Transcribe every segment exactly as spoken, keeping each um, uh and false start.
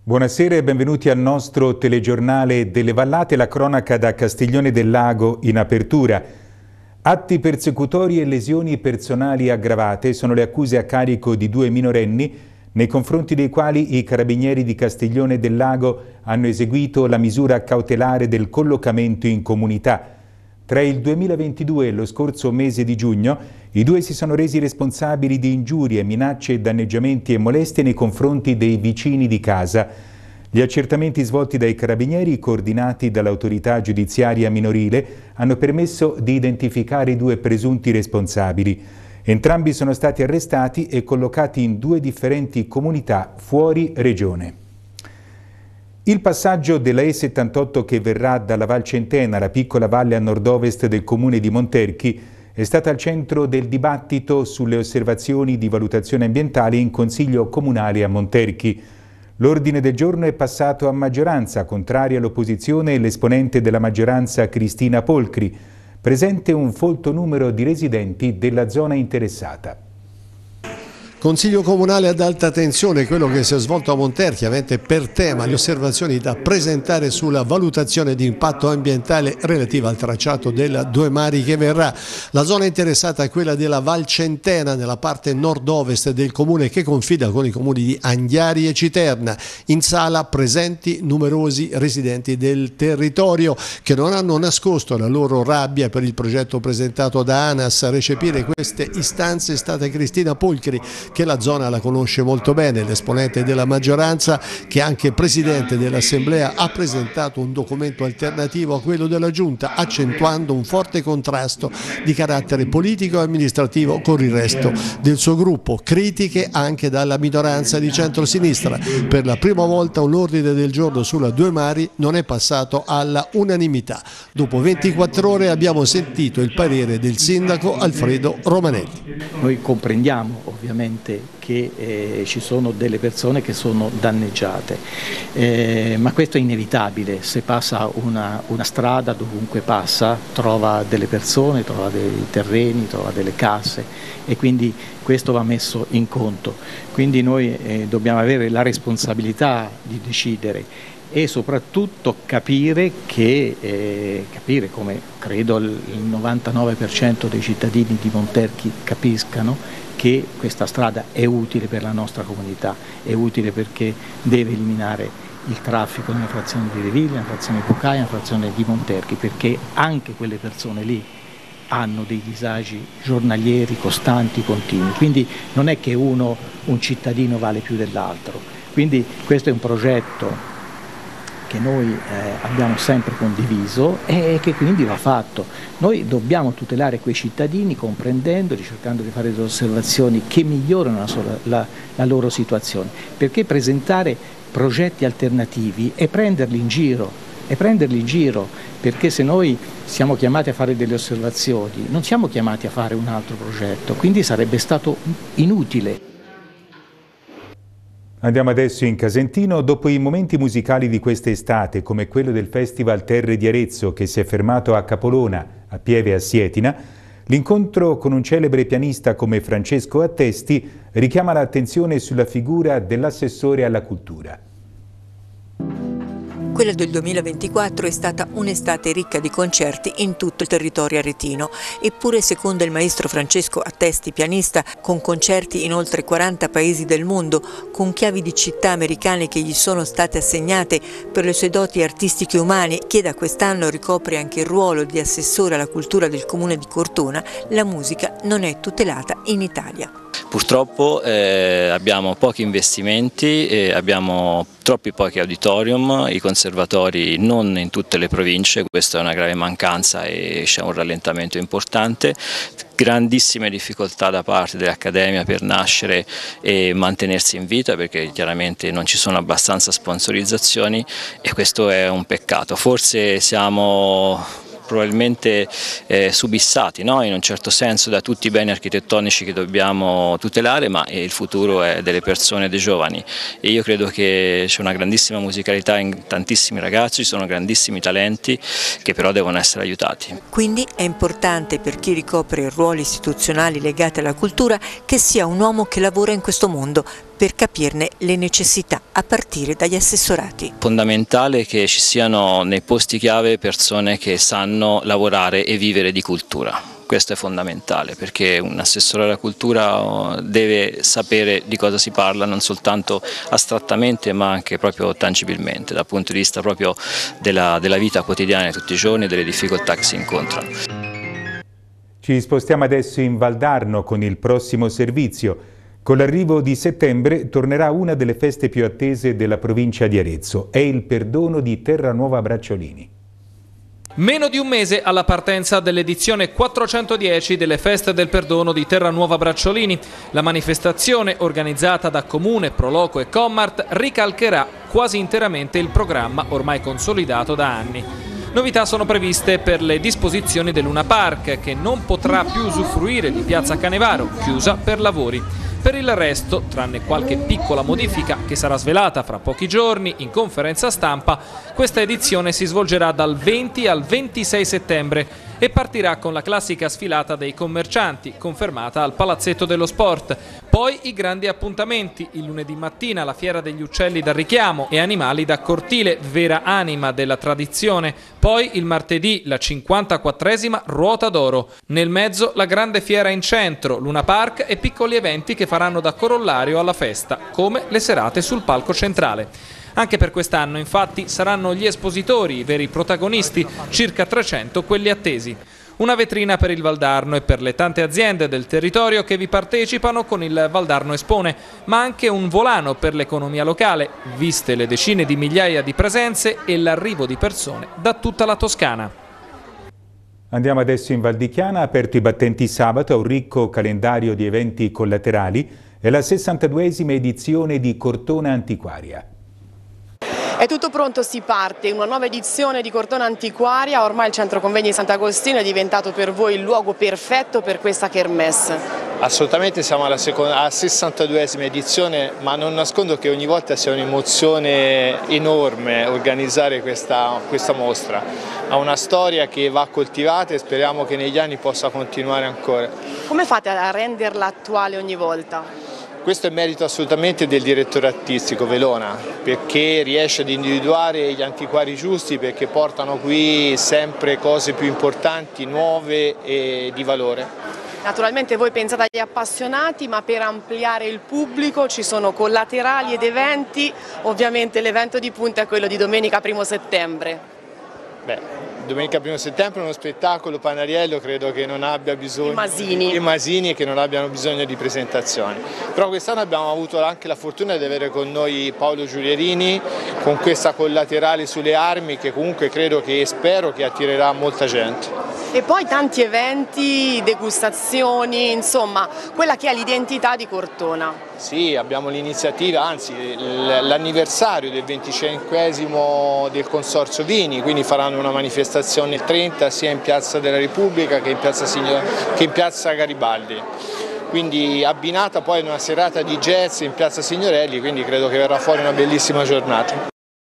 Buonasera e benvenuti al nostro telegiornale delle Vallate, la cronaca da Castiglione del Lago in apertura. Atti persecutori e lesioni personali aggravate sono le accuse a carico di due minorenni nei confronti dei quali i carabinieri di Castiglione del Lago hanno eseguito la misura cautelare del collocamento in comunità. Tra il duemilaventidue e lo scorso mese di giugno, i due si sono resi responsabili di ingiurie, minacce, danneggiamenti e molestie nei confronti dei vicini di casa. Gli accertamenti svolti dai carabinieri, coordinati dall'autorità giudiziaria minorile, hanno permesso di identificare i due presunti responsabili. Entrambi sono stati arrestati e collocati in due differenti comunità fuori regione. Il passaggio della E settantotto che verrà dalla Val Centena, la piccola valle a nord-ovest del comune di Monterchi, è stata al centro del dibattito sulle osservazioni di valutazione ambientale in Consiglio Comunale a Monterchi. L'ordine del giorno è passato a maggioranza, contraria all'opposizione e l'esponente della maggioranza Cristina Polcri, presente un folto numero di residenti della zona interessata. Consiglio Comunale ad alta tensione, quello che si è svolto a Monterchi, avente per tema le osservazioni da presentare sulla valutazione di impatto ambientale relativa al tracciato della Due Mari che verrà. La zona interessata è quella della Val Centena, nella parte nord-ovest del comune che confida con i comuni di Anghiari e Citerna. In sala presenti numerosi residenti del territorio che non hanno nascosto la loro rabbia per il progetto presentato da ANAS. A recepire queste istanze è stata Cristina Polcri, che la zona la conosce molto bene, l'esponente della maggioranza che anche presidente dell'Assemblea ha presentato un documento alternativo a quello della Giunta, accentuando un forte contrasto di carattere politico e amministrativo con il resto del suo gruppo. Critiche anche dalla minoranza di centrosinistra. Per la prima volta un ordine del giorno sulla Due Mari non è passato alla unanimità. Dopo ventiquattro ore abbiamo sentito il parere del sindaco Alfredo Romanelli. Noi comprendiamo ovviamente che eh, ci sono delle persone che sono danneggiate, eh, ma questo è inevitabile. Se passa una, una strada, dovunque passa, trova delle persone, trova dei terreni, trova delle case e quindi questo va messo in conto. Quindi noi eh, dobbiamo avere la responsabilità di decidere e soprattutto capire che, eh, capire come credo il novantanove per cento dei cittadini di Monterchi capiscano, che questa strada è utile per la nostra comunità, è utile perché deve eliminare il traffico nella frazione di Reville, nella frazione di Pocaia, nella frazione di Monterchi, perché anche quelle persone lì hanno dei disagi giornalieri, costanti, continui. Quindi non è che uno, un cittadino vale più dell'altro. Quindi questo è un progetto che noi eh, abbiamo sempre condiviso e che quindi va fatto. Noi dobbiamo tutelare quei cittadini comprendendoli, cercando di fare delle osservazioni che migliorano la, sola, la, la loro situazione, perché presentare progetti alternativi è prenderli in giro, è prenderli in giro, perché se noi siamo chiamati a fare delle osservazioni non siamo chiamati a fare un altro progetto, quindi sarebbe stato inutile. Andiamo adesso in Casentino. Dopo i momenti musicali di quest'estate, come quello del Festival Terre di Arezzo che si è fermato a Capolona, a Pieve e a Sietina, l'incontro con un celebre pianista come Francesco Attesti richiama l'attenzione sulla figura dell'assessore alla cultura. Quella del duemilaventiquattro è stata un'estate ricca di concerti in tutto il territorio aretino, eppure secondo il maestro Francesco Attesti, pianista, con concerti in oltre quaranta paesi del mondo, con chiavi di città americane che gli sono state assegnate per le sue doti artistiche umane, che da quest'anno ricopre anche il ruolo di assessore alla cultura del comune di Cortona, la musica non è tutelata in Italia. Purtroppo eh, abbiamo pochi investimenti, eh, abbiamo troppi pochi auditorium, i conservatori non in tutte le province, questa è una grave mancanza e c'è un rallentamento importante, grandissime difficoltà da parte dell'Accademia per nascere e mantenersi in vita perché chiaramente non ci sono abbastanza sponsorizzazioni e questo è un peccato. Forse siamo probabilmente eh, subissati, no? In un certo senso da tutti i beni architettonici che dobbiamo tutelare, ma il futuro è delle persone, dei giovani e io credo che c'è una grandissima musicalità in tantissimi ragazzi, ci sono grandissimi talenti che però devono essere aiutati. Quindi è importante per chi ricopre ruoli istituzionali legati alla cultura che sia un uomo che lavora in questo mondo per capirne le necessità a partire dagli assessorati. Fondamentale che ci siano nei posti chiave persone che sanno lavorare e vivere di cultura. Questo è fondamentale perché un assessore alla cultura deve sapere di cosa si parla non soltanto astrattamente ma anche proprio tangibilmente dal punto di vista proprio della, della vita quotidiana di tutti i giorni e delle difficoltà che si incontrano. Ci spostiamo adesso in Valdarno con il prossimo servizio. Con l'arrivo di settembre tornerà una delle feste più attese della provincia di Arezzo, è il perdono di Terranuova Bracciolini. Meno di un mese alla partenza dell'edizione quattrocentodieci delle Feste del Perdono di Terranuova Bracciolini. La manifestazione, organizzata da Comune, Proloco e Commart, ricalcherà quasi interamente il programma ormai consolidato da anni. Novità sono previste per le disposizioni del Luna Park, che non potrà più usufruire di Piazza Canevaro, chiusa per lavori. Per il resto, tranne qualche piccola modifica che sarà svelata fra pochi giorni in conferenza stampa, questa edizione si svolgerà dal venti al ventisei settembre e partirà con la classica sfilata dei commercianti, confermata al Palazzetto dello Sport. Poi i grandi appuntamenti, il lunedì mattina la Fiera degli Uccelli da Richiamo e Animali da Cortile, vera anima della tradizione. Poi il martedì la cinquantaquattresima Ruota d'Oro. Nel mezzo la grande fiera in centro, Luna Park e piccoli eventi che faranno da corollario alla festa, come le serate sul palco centrale. Anche per quest'anno, infatti, saranno gli espositori i veri protagonisti, circa trecento quelli attesi. Una vetrina per il Valdarno e per le tante aziende del territorio che vi partecipano con il Valdarno Espone, ma anche un volano per l'economia locale, viste le decine di migliaia di presenze e l'arrivo di persone da tutta la Toscana. Andiamo adesso in Val di Chiana, aperto i battenti sabato a un ricco calendario di eventi collaterali, è la sessantaduesima edizione di Cortona Antiquaria. È tutto pronto, si parte, una nuova edizione di Cortona Antiquaria, ormai il centro convegni di Sant'Agostino è diventato per voi il luogo perfetto per questa kermesse. Assolutamente siamo alla, seconda, alla sessantaduesima edizione, ma non nascondo che ogni volta sia un'emozione enorme organizzare questa, questa mostra. Ha una storia che va coltivata e speriamo che negli anni possa continuare ancora. Come fate a renderla attuale ogni volta? Questo è merito assolutamente del direttore artistico Velona, perché riesce ad individuare gli antiquari giusti, perché portano qui sempre cose più importanti, nuove e di valore. Naturalmente voi pensate agli appassionati, ma per ampliare il pubblico ci sono collaterali ed eventi, ovviamente l'evento di punta è quello di domenica primo settembre. Beh, domenica primo settembre è uno spettacolo Panariello, credo che non abbia bisogno I Masini. di Masini e che non abbiano bisogno di presentazioni. Però quest'anno abbiamo avuto anche la fortuna di avere con noi Paolo Giulierini con questa collaterale sulle armi che comunque credo che e spero che attirerà molta gente. E poi tanti eventi, degustazioni, insomma, quella che è l'identità di Cortona. Sì, abbiamo l'iniziativa, anzi l'anniversario del venticinquesimo del Consorzio Vini, quindi faranno una manifestazione il trenta sia in Piazza della Repubblica che in Piazza, Signor... che in Piazza Garibaldi. Quindi abbinata poi ad una serata di jazz in Piazza Signorelli, quindi credo che verrà fuori una bellissima giornata.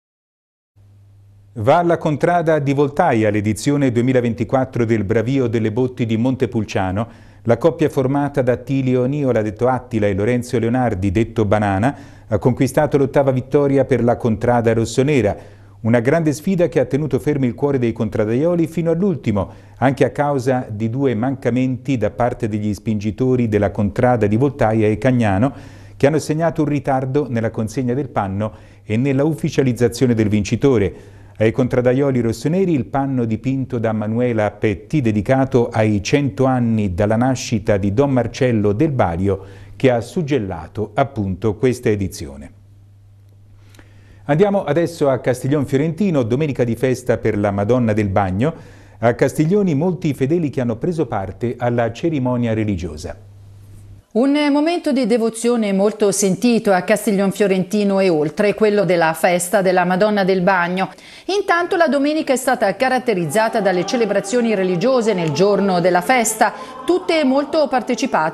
Va alla contrada di Voltaia l'edizione duemilaventiquattro del Bravio delle Botti di Montepulciano. La coppia formata da Attilio Niola, detto Attila, e Lorenzo Leonardi, detto Banana, ha conquistato l'ottava vittoria per la contrada rossonera. Una grande sfida che ha tenuto fermi il cuore dei contradaioli fino all'ultimo, anche a causa di due mancamenti da parte degli spingitori della contrada di Voltaia e Cagnano, che hanno segnato un ritardo nella consegna del panno e nella ufficializzazione del vincitore. Ai contradaioli rossoneri il panno dipinto da Manuela Petti, dedicato ai cento anni dalla nascita di Don Marcello del Balio, che ha suggellato appunto questa edizione. Andiamo adesso a Castiglion Fiorentino, domenica di festa per la Madonna del Bagno. A Castiglioni molti fedeli che hanno preso parte alla cerimonia religiosa. Un momento di devozione molto sentito a Castiglion Fiorentino e oltre, quello della festa della Madonna del Bagno. Intanto la domenica è stata caratterizzata dalle celebrazioni religiose nel giorno della festa, tutte molto partecipate nonostante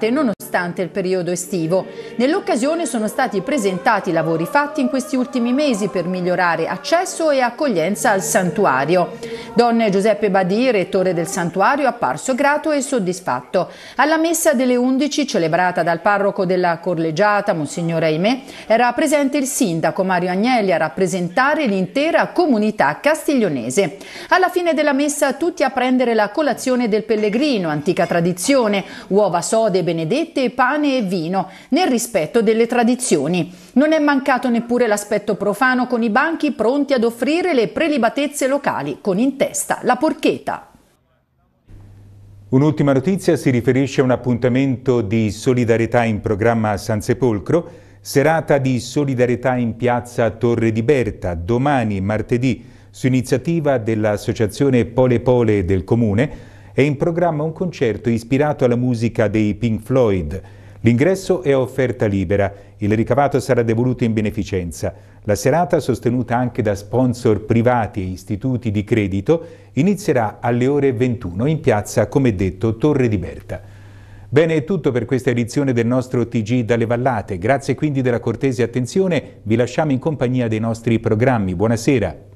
nonostante il periodo estivo. Nell'occasione sono stati presentati i lavori fatti in questi ultimi mesi per migliorare accesso e accoglienza al santuario. Don Giuseppe Badì, rettore del santuario, è apparso grato e soddisfatto. Alla messa delle undici, celebrata dal parroco della Corleggiata, Monsignor Aimè, era presente il sindaco Mario Agnelli a rappresentare l'intera comunità castiglionese. Alla fine della messa tutti a prendere la colazione del pellegrino, antica tradizione, uova sode benedette, pane e vino, nel rispetto delle tradizioni. Non è mancato neppure l'aspetto profano con i banchi pronti ad offrire le prelibatezze locali, con in testa la porchetta. Un'ultima notizia si riferisce a un appuntamento di solidarietà in programma a San Sepolcro, serata di solidarietà in piazza Torre di Berta, domani martedì, su iniziativa dell'associazione Pole Pole del Comune. È in programma un concerto ispirato alla musica dei Pink Floyd. L'ingresso è a offerta libera, il ricavato sarà devoluto in beneficenza. La serata, sostenuta anche da sponsor privati e istituti di credito, inizierà alle ore ventuno in piazza, come detto, Torre di Berta. Bene, è tutto per questa edizione del nostro T G dalle Vallate. Grazie quindi della cortese attenzione, vi lasciamo in compagnia dei nostri programmi. Buonasera.